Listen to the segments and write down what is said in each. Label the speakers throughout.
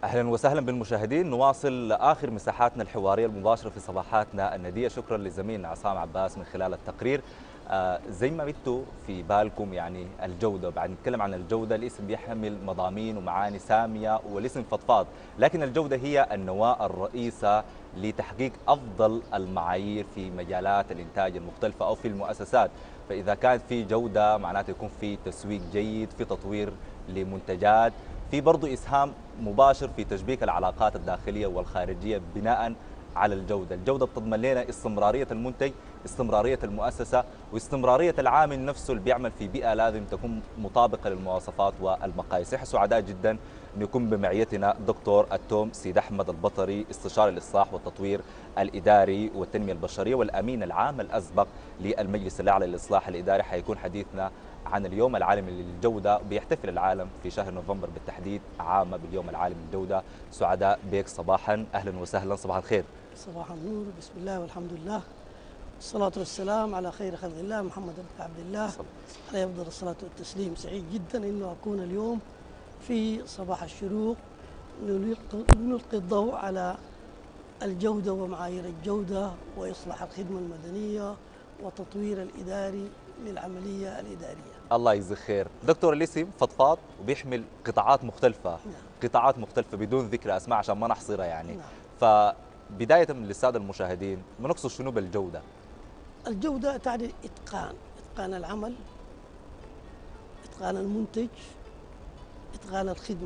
Speaker 1: أهلا وسهلا بالمشاهدين. نواصل آخر مساحاتنا الحوارية المباشرة في صباحاتنا الندية. شكرا لزميلنا عصام عباس من خلال التقرير. زي ما متوا في بالكم يعني الجودة، بعد نتكلم عن الجودة، الاسم بيحمل مضامين ومعاني سامية والاسم فضفاض، لكن الجودة هي النواة الرئيسة لتحقيق أفضل المعايير في مجالات الإنتاج المختلفة أو في المؤسسات. فإذا كانت في جودة معناته يكون في تسويق جيد، في تطوير لمنتجات، في برضه إسهام مباشر في تشبيك العلاقات الداخلية والخارجية بناء على الجودة. الجودة بتضمن لنا استمرارية المنتج، استمرارية المؤسسة، واستمرارية العامل نفسه اللي بيعمل في بيئة لازم تكون مطابقة للمواصفات والمقاييس. احنا سعداء جدا أن يكون بمعيتنا دكتور التوم سيد أحمد البطري، استشاري الإصلاح والتطوير الإداري والتنمية البشرية والأمين العام الأسبق للمجلس الأعلى للإصلاح الإداري. حيكون حديثنا عن اليوم العالمي للجودة. بيحتفل العالم في شهر نوفمبر بالتحديد عامة باليوم العالمي للجودة. سعداء بك صباحا، أهلا وسهلا، صباح الخير.
Speaker 2: صباح النور، بسم الله والحمد لله، الصلاة والسلام على خير خلق الله محمد بن عبد الله عليه أفضل الصلاة والتسليم. سعيد جدا إنه أكون اليوم في صباح الشروق نلقي الضوء على الجودة ومعايير الجودة وإصلاح الخدمة المدنية وتطوير الإداري للعملية الإدارية.
Speaker 1: الله يجزيك خير. دكتور، الاسم فضفاض وبيحمل قطاعات مختلفة.
Speaker 2: نعم.
Speaker 1: قطاعات مختلفة بدون ذكر أسماء عشان ما نحصرها يعني.
Speaker 2: نعم.
Speaker 1: فبداية من للسادة المشاهدين، بنقصد شنو بالجودة؟
Speaker 2: الجودة تعني إتقان العمل، إتقان المنتج، إتقان الخدمة،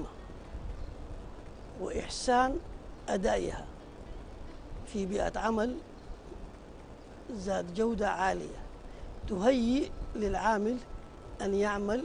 Speaker 2: وإحسان أدائها في بيئة عمل ذات جودة عالية تهيئ للعامل أن يعمل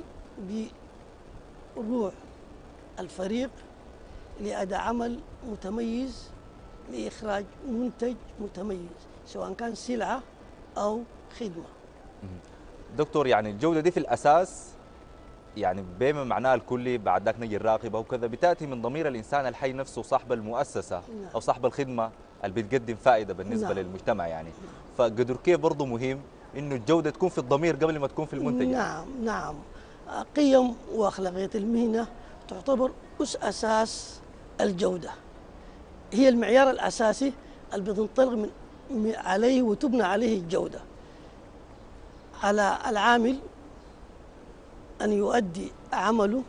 Speaker 2: بروح الفريق لأداء عمل متميز لإخراج منتج متميز، سواء كان سلعة أو خدمة.
Speaker 1: دكتور، يعني الجودة دي في الأساس يعني بما معناها الكلي، بعد ذاك نجي الراقبة وكذا، بتأتي من ضمير الإنسان الحي نفسه، صاحب المؤسسة.
Speaker 2: نعم.
Speaker 1: أو صاحب الخدمة اللي بتقدم فائدة بالنسبة
Speaker 2: نعم.
Speaker 1: للمجتمع يعني. فقدر كيف برضه مهم إنه الجودة تكون في الضمير قبل ما تكون في المنتج يعني.
Speaker 2: نعم. قيم وأخلاقية المهنة تعتبر أساس الجودة، هي المعيار الأساسي اللي بتنطلق عليه وتبنى عليه الجودة. على العامل أن يؤدي عمله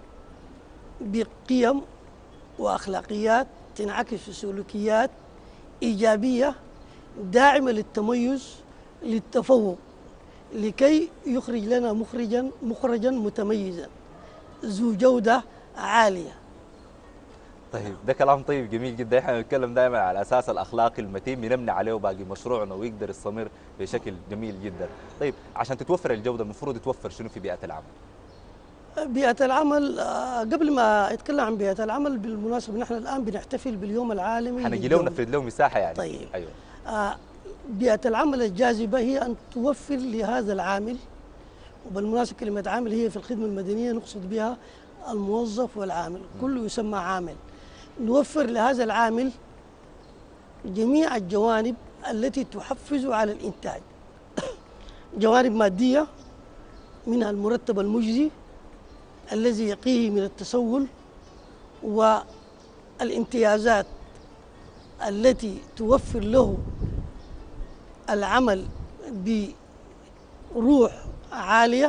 Speaker 2: بقيم وأخلاقيات تنعكس في سلوكيات إيجابية داعمة للتميز للتفوق، لكي يخرج لنا مخرجا متميزا ذو جودة عالية.
Speaker 1: طيب، ده كلام طيب جميل جدا. احنا بنتكلم دائما على اساس الاخلاقي المتين بنبني عليه باقي مشروعنا ويقدر يستمر بشكل جميل جدا. طيب، عشان تتوفر الجوده المفروض يتوفر شنو في بيئه العمل؟
Speaker 2: بيئة العمل، قبل ما اتكلم عن بيئة العمل، بالمناسبة نحن الآن بنحتفل باليوم العالمي
Speaker 1: حنجي له ونفرد له مساحه يعني.
Speaker 2: طيب.
Speaker 1: ايوه.
Speaker 2: بيئة العمل الجاذبة هي أن توفر لهذا العامل، وبالمناسبة كلمة عامل هي في الخدمة المدنية نقصد بها الموظف والعامل، كله يسمى عامل. نوفر لهذا العامل جميع الجوانب التي تحفز على الإنتاج، جوانب مادية منها المرتب المجزي الذي يقيه من التسول، والامتيازات التي توفر له العمل بروح عالية.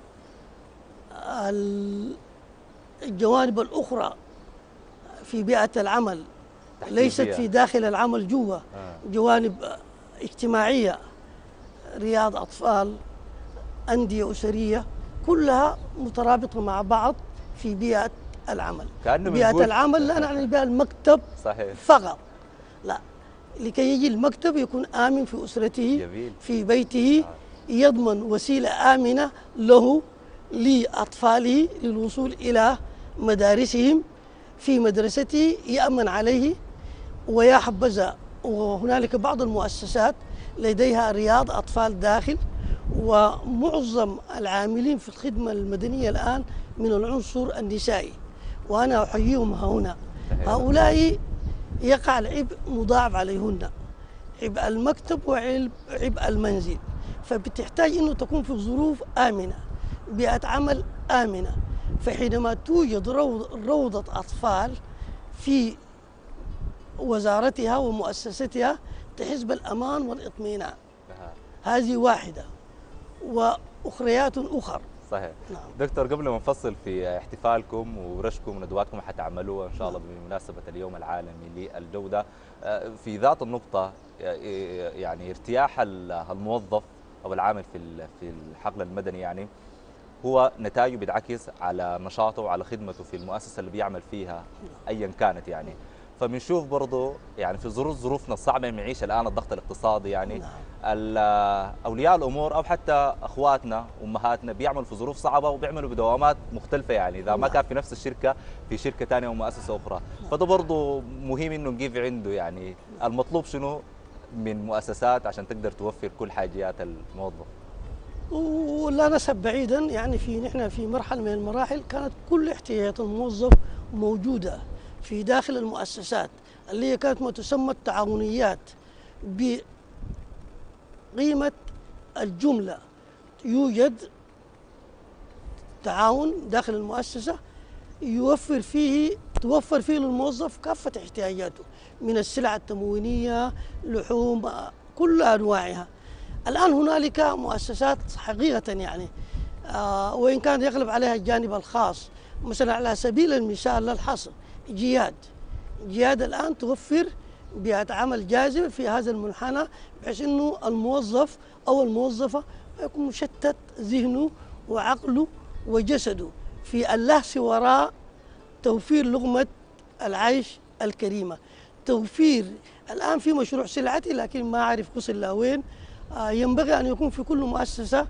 Speaker 2: الجوانب الأخرى في بيئة العمل ليست في داخل العمل جوا، جوانب اجتماعية، رياض أطفال، أندية أسرية، كلها مترابطة مع بعض في بيئة العمل. بيئة العمل لا نعني بها المكتب
Speaker 1: صحيح.
Speaker 2: فقط، لا، لكي يجي المكتب يكون آمن في أسرته.
Speaker 1: جميل.
Speaker 2: في بيته، يضمن وسيلة آمنة له لأطفاله للوصول إلى مدارسهم، في مدرسته يأمن عليه. ويا حبذا وهنالك بعض المؤسسات لديها رياض أطفال داخل، ومعظم العاملين في الخدمة المدنية الآن من العنصر النسائي، وأنا أحييهم هنا. هؤلاء يقع العبء مضاعف عليهن، عبء المكتب وعبء المنزل، فبتحتاج أنه تكون في ظروف آمنة، بيئة عمل آمنة. فحينما توجد روضة أطفال في وزارتها ومؤسستها تحس بالأمان والإطمئنان. هذه واحدة وأخريات أخر.
Speaker 1: صحيح.
Speaker 2: نعم.
Speaker 1: دكتور، قبل ما نفصل في احتفالكم وورشكم وندواتكم حتعملوها ان شاء الله بمناسبه اليوم العالمي للجوده، في ذات النقطه يعني ارتياح الموظف او العامل في الحقل المدني يعني هو نتائجه بينعكس على نشاطه وعلى خدمته في المؤسسه اللي بيعمل فيها ايا كانت يعني. فبنشوف برضه يعني في ظروفنا الصعبه اللي بنعيش الان، الضغط الاقتصادي يعني اولياء الامور او حتى اخواتنا وامهاتنا بيعملوا في ظروف صعبه وبيعملوا بدوامات مختلفه يعني، اذا ما كان في نفس الشركه في شركه ثانيه او مؤسسه اخرى. فده برضه مهم انه نقيف عنده يعني المطلوب شنو من مؤسسات عشان تقدر توفر كل حاجيات الموظف.
Speaker 2: ولا نسب بعيدا يعني نحن في مرحله من المراحل كانت كل احتياجات الموظف موجوده في داخل المؤسسات اللي هي كانت ما تسمى التعاونيات بقيمة الجملة. يوجد تعاون داخل المؤسسة توفر فيه للموظف كافة احتياجاته من السلع التموينية، لحوم، كل أنواعها. الآن هنالك مؤسسات حقيقة يعني وإن كان يغلب عليها الجانب الخاص، مثلا على سبيل المثال للحصر جياد الآن توفر بيئة عمل جاذبة في هذا المنحنى، بحيث أنه الموظف أو الموظفة يكون مشتت ذهنه وعقله وجسده في اللهث وراء توفير لقمة العيش الكريمة. توفير الآن في مشروع سلعتي لكن ما أعرف وصل لوين. ينبغي أن يكون في كل مؤسسة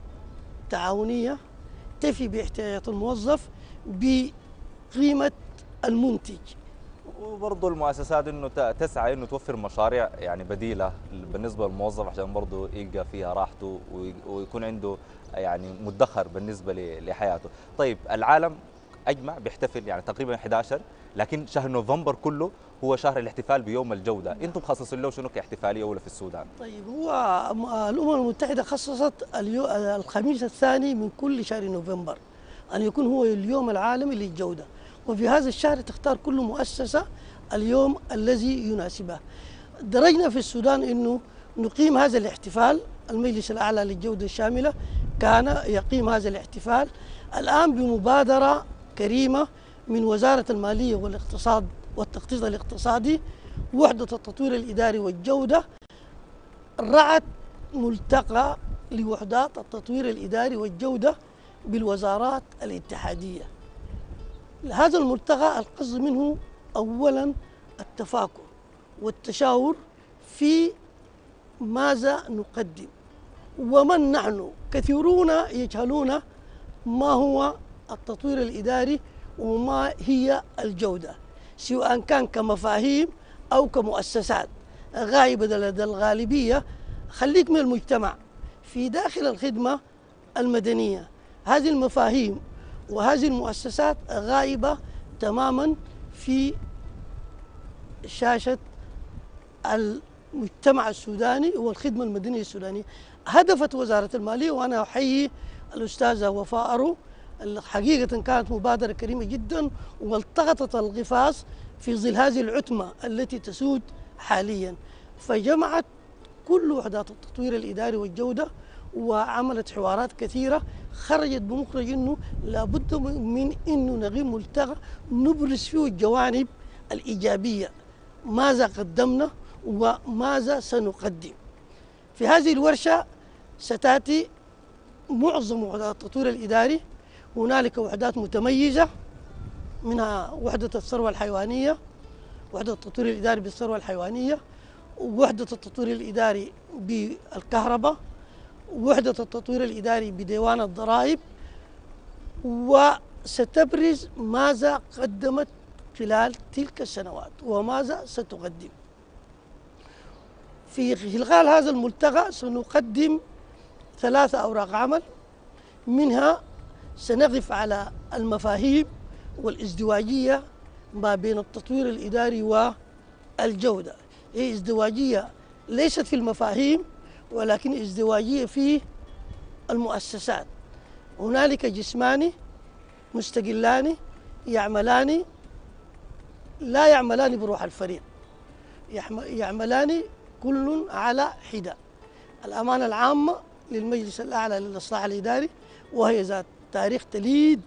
Speaker 2: تعاونية تفي باحتياجات الموظف بقيمة المنتج.
Speaker 1: وبرضه المؤسسات انه تسعى انه توفر مشاريع يعني بديله بالنسبه للموظف عشان برضه يلقى فيها راحته ويكون عنده يعني مدخر بالنسبه لحياته. طيب العالم اجمع بيحتفل يعني تقريبا 11، لكن شهر نوفمبر كله هو شهر الاحتفال بيوم الجوده، انتم مخصصين له شنو كاحتفاليه اولى في السودان؟
Speaker 2: طيب هو الامم المتحده خصصت الخميس الثاني من كل شهر نوفمبر ان يكون هو اليوم العالمي للجوده، وفي هذا الشهر تختار كل مؤسسه اليوم الذي يناسبها. درجنا في السودان انه نقيم هذا الاحتفال. المجلس الاعلى للجوده الشامله كان يقيم هذا الاحتفال الان بمبادره كريمه من وزاره الماليه والاقتصاد والتخطيط الاقتصادي، وحده التطوير الاداري والجوده، رعت ملتقى لوحدات التطوير الاداري والجوده بالوزارات الاتحاديه. هذا الملتقى القصد منه اولا التفاكر والتشاور في ماذا نقدم ومن نحن. كثيرون يجهلون ما هو التطوير الاداري وما هي الجوده، سواء كان كمفاهيم او كمؤسسات غائبه لدى الغالبيه. خليك من المجتمع في داخل الخدمه المدنيه. هذه المفاهيم وهذه المؤسسات غائبه تماما في شاشه المجتمع السوداني والخدمه المدنيه السودانيه. هدفت وزاره الماليه، وانا احيي الاستاذه وفاء أرو، حقيقه كانت مبادره كريمه جدا والتقطت القفاز في ظل هذه العتمه التي تسود حاليا، فجمعت كل وحدات التطوير الاداري والجوده وعملت حوارات كثيره خرجت بمخرج انه لابد من انه نقيم ملتقى نبرز فيه الجوانب الايجابيه، ماذا قدمنا وماذا سنقدم. في هذه الورشه ستاتي معظم وحدات التطوير الاداري. هنالك وحدات متميزه منها وحده الثروه الحيوانيه، وحده التطوير الاداري بالثروه الحيوانيه، وحده التطوير الاداري بالكهرباء، وحده التطوير الاداري بديوان الضرائب، وستبرز ماذا قدمت خلال تلك السنوات وماذا ستقدم. في خلال هذا الملتقى سنقدم 3 أوراق عمل، منها سنقف على المفاهيم والازدواجية ما بين التطوير الإداري والجودة. هي ازدواجية ليست في المفاهيم ولكن ازدواجية في المؤسسات. هنالك جسمان مستقلان يعملان لا يعملان بروح الفريق، يعملان كل على حدة. الأمانة العامة للمجلس الأعلى للإصلاح الإداري، وهي ذات تاريخ تليد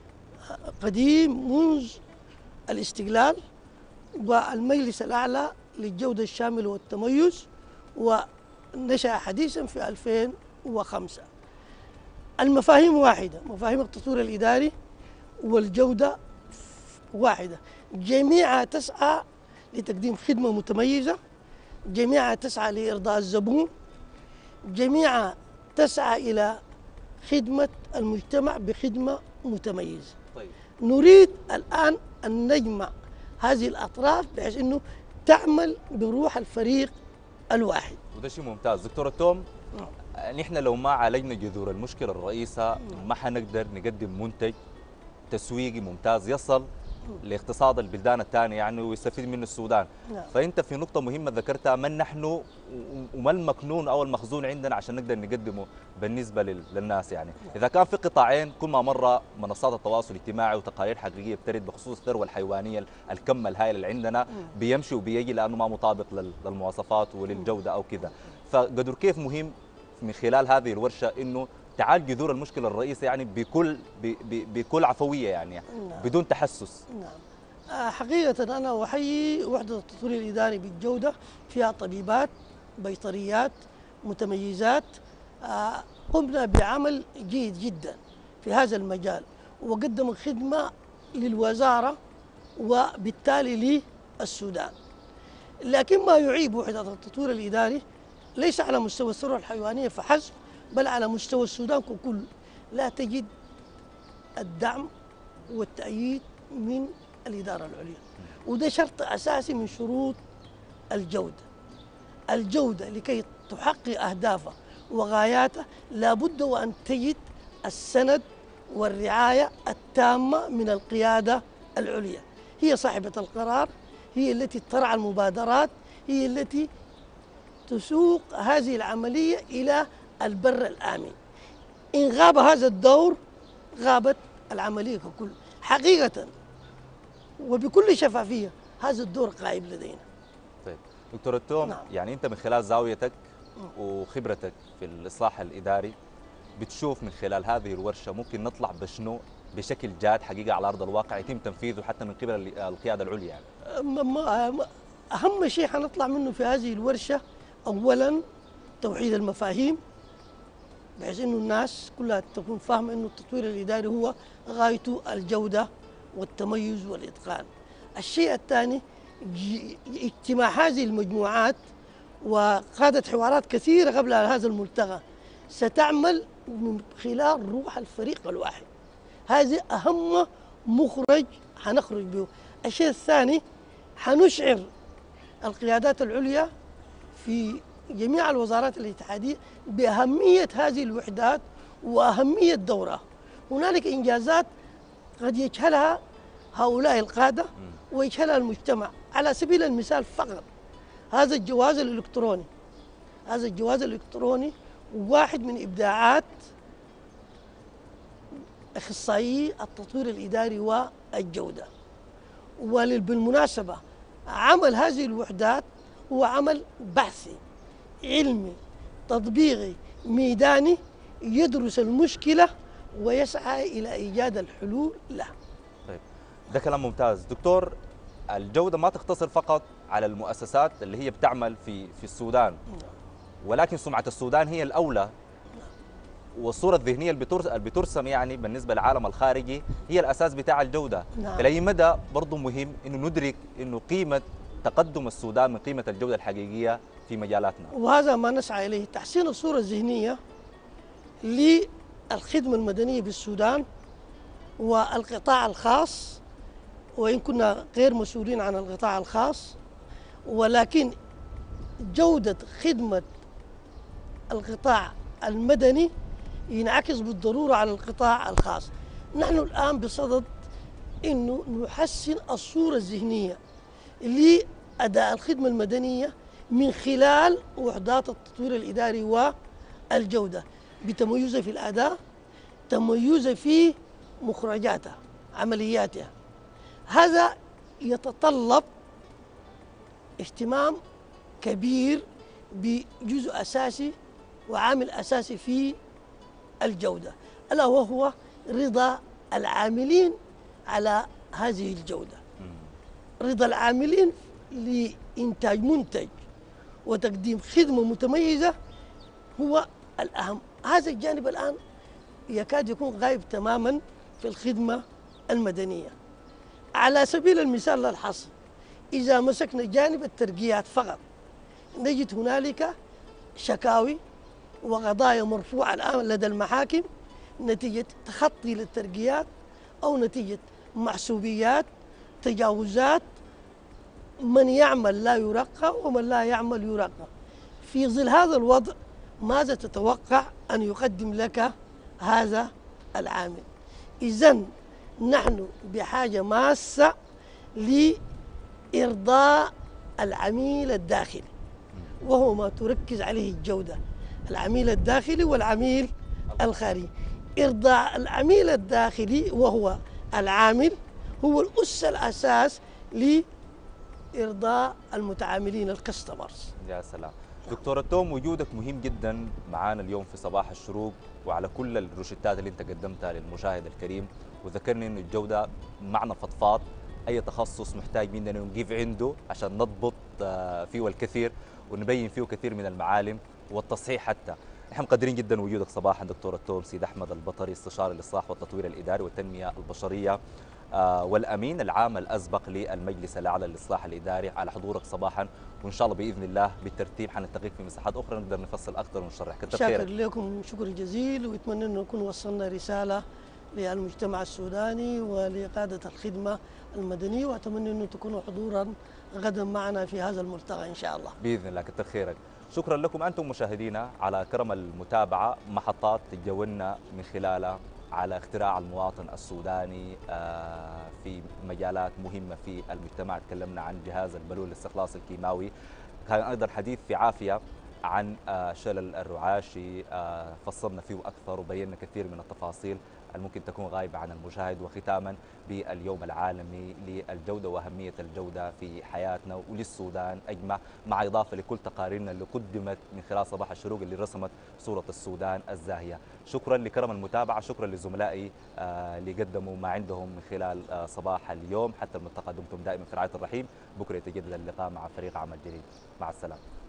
Speaker 2: قديم منذ الاستقلال، والمجلس الأعلى للجودة الشاملة والتميز، ونشأ حديثا في 2005. المفاهيم واحدة، مفاهيم التطوير الإداري والجودة واحدة، جميعها تسعى لتقديم خدمة متميزة، جميعها تسعى لإرضاء الزبون، جميعها تسعى إلى خدمة المجتمع بخدمة متميزة.
Speaker 1: طيب.
Speaker 2: نريد الآن أن نجمع هذه الأطراف بحيث أنه تعمل بروح الفريق الواحد.
Speaker 1: وده شيء ممتاز دكتور التوم. نحن لو ما عالجنا جذور المشكلة الرئيسة ما حنقدر نقدم منتج تسويقي ممتاز يصل لاقتصاد البلدان الثانية يعني ويستفيد منه السودان. فأنت في نقطة مهمة ذكرتها، من نحن وما المكنون أو المخزون عندنا عشان نقدر نقدمه بالنسبة للناس يعني. إذا كان في قطاعين كل ما مرة منصات التواصل الاجتماعي وتقارير حقيقية بترد بخصوص الثروة الحيوانية الكم الهائل اللي عندنا بيمشي وبيجي لأنه ما مطابق للمواصفات وللجودة أو كذا. فقدر كيف مهم من خلال هذه الورشة إنه تعالج جذور المشكلة الرئيسة يعني بكل عفوية يعني بدون تحسس.
Speaker 2: نعم. حقيقة أنا أحيي وحدة التطوير الإداري بالجودة، فيها طبيبات بيطريات متميزات. قمنا بعمل جيد جدا في هذا المجال، وقدموا خدمة للوزارة وبالتالي للسودان. لكن ما يعيب وحدة التطوير الإداري ليس على مستوى الثروة الحيوانية فحسب، بل على مستوى السودان ككل. لا تجد الدعم والتأييد من الإدارة العليا، وده شرط أساسي من شروط الجودة. الجودة لكي تحقق أهدافها وغاياتها لابد وأن تجد السند والرعاية التامة من القيادة العليا. هي صاحبة القرار، هي التي ترعى المبادرات، هي التي تسوق هذه العملية إلى البر الآمن. إن غاب هذا الدور غابت العملية ككل. حقيقة وبكل شفافية هذا الدور غائب لدينا.
Speaker 1: طيب دكتور التوم،
Speaker 2: نعم.
Speaker 1: يعني أنت من خلال زاويتك وخبرتك في الإصلاح الإداري بتشوف من خلال هذه الورشة ممكن نطلع بشنو بشكل جاد حقيقة على أرض الواقع يتم تنفيذه حتى من قبل القيادة العليا يعني.
Speaker 2: أهم شيء حنطلع منه في هذه الورشة أولا توحيد المفاهيم، بحيث إنه الناس كلها تكون فاهمة إنه التطوير الإداري هو غايته الجودة والتميز والإتقان. الشيء الثاني اجتماع هذه المجموعات، وقادت حوارات كثيرة قبل هذا الملتقى ستعمل من خلال روح الفريق الواحد. هذا أهم مخرج حنخرج به. الشيء الثاني حنشعر القيادات العليا في جميع الوزارات الاتحادية بأهمية هذه الوحدات وأهمية دورها. هنالك إنجازات قد يجهلها هؤلاء القادة ويجهلها المجتمع. على سبيل المثال فقط هذا الجواز الإلكتروني، هذا الجواز الإلكتروني واحد من إبداعات أخصائيي التطوير الإداري والجودة. وبالمناسبة عمل هذه الوحدات هو عمل بحثي علمي تطبيقي ميداني يدرس المشكلة ويسعى إلى إيجاد الحلول لها.
Speaker 1: طيب ده كلام ممتاز دكتور. الجودة ما تقتصر فقط على المؤسسات اللي هي بتعمل في السودان، ولكن سمعة السودان هي الأولى، والصورة الذهنية اللي بترسم يعني بالنسبة للعالم الخارجي هي الأساس بتاع الجودة. إلى أي مدى برضو مهم إنه ندرك إنه قيمة تقدم السودان من قيمة الجودة الحقيقية في مجالاتنا،
Speaker 2: وهذا ما نسعى إليه، تحسين الصورة الذهنية للخدمة المدنية بالسودان والقطاع الخاص. وإن كنا غير مسؤولين عن القطاع الخاص، ولكن جودة خدمة القطاع المدني ينعكس بالضرورة على القطاع الخاص. نحن الآن بصدد أنه نحسن الصورة الذهنية لأداء الخدمة المدنية من خلال وحدات التطوير الإداري والجودة بتميزها في الأداء، تميزها في مخرجاتها عملياتها. هذا يتطلب اهتمام كبير بجزء أساسي وعامل أساسي في الجودة، ألا وهو رضا العاملين على هذه الجودة. رضا العاملين لإنتاج منتج وتقديم خدمة متميزة هو الأهم. هذا الجانب الآن يكاد يكون غايب تماما في الخدمة المدنية. على سبيل المثال للحصر، إذا مسكنا جانب الترقيات فقط نجد هنالك شكاوي وقضايا مرفوعة الآن لدى المحاكم نتيجة تخطي للترقيات أو نتيجة محسوبيات، تجاوزات، من يعمل لا يرقى ومن لا يعمل يرقى. في ظل هذا الوضع ماذا تتوقع أن يقدم لك هذا العامل؟ إذن نحن بحاجة ماسة لإرضاء العميل الداخلي، وهو ما تركز عليه الجودة، العميل الداخلي والعميل الخارجي. إرضاء العميل الداخلي وهو العامل هو الأس الأساس لإرضاء المتعاملين الكاستمرز.
Speaker 1: يا سلام. دكتور التوم، وجودك مهم جدا معانا اليوم في صباح الشروق وعلى كل الروشتات اللي انت قدمتها للمشاهد الكريم، وذكرني انه الجوده معنى فضفاض، اي تخصص محتاج مننا نقف عنده عشان نضبط فيه الكثير ونبين فيه كثير من المعالم والتصحيح حتى. نحن مقدرين جدا وجودك صباحا دكتور التوم سيد احمد البطري، استشاري الاصلاح والتطوير الاداري والتنميه البشريه والامين العام الاسبق للمجلس الاعلى للاصلاح الاداري، على حضورك صباحا، وان شاء الله باذن الله بالترتيب حنلتقيك في مساحات اخرى نقدر نفصل اكثر ونشرح. كثر خيرك.
Speaker 2: شاكر لكم شكر جزيل، واتمنى ان نكون وصلنا رساله للمجتمع السوداني ولقاده الخدمه المدنيه، واتمنى انه تكونوا حضورا غدا معنا في هذا الملتقى ان شاء الله
Speaker 1: باذن الله. كثر خيرك. شكرا لكم انتم مشاهدينا على كرم المتابعه، محطات تجولنا من خلالها على اختراع المواطن السوداني في مجالات مهمة في المجتمع. تكلمنا عن جهاز البلول للاستخلاص الكيماوي، كان أيضا حديث في عافية عن شلل الرعاشي، فصلنا فيه أكثر وبينا كثير من التفاصيل الممكن تكون غايبة عن المشاهد. وختاما باليوم العالمي للجودة وأهمية الجودة في حياتنا وللسودان أجمع، مع إضافة لكل تقاريرنا اللي قدمت من خلال صباح الشروق اللي رسمت صورة السودان الزاهية. شكرا لكرم المتابعة، شكرا لزملائي اللي قدموا ما عندهم من خلال صباح اليوم. حتى الملتقى دمتم دائما في رعاية الرحيم. بكرة يتجدد اللقاء مع فريق عمل جديد. مع السلامة.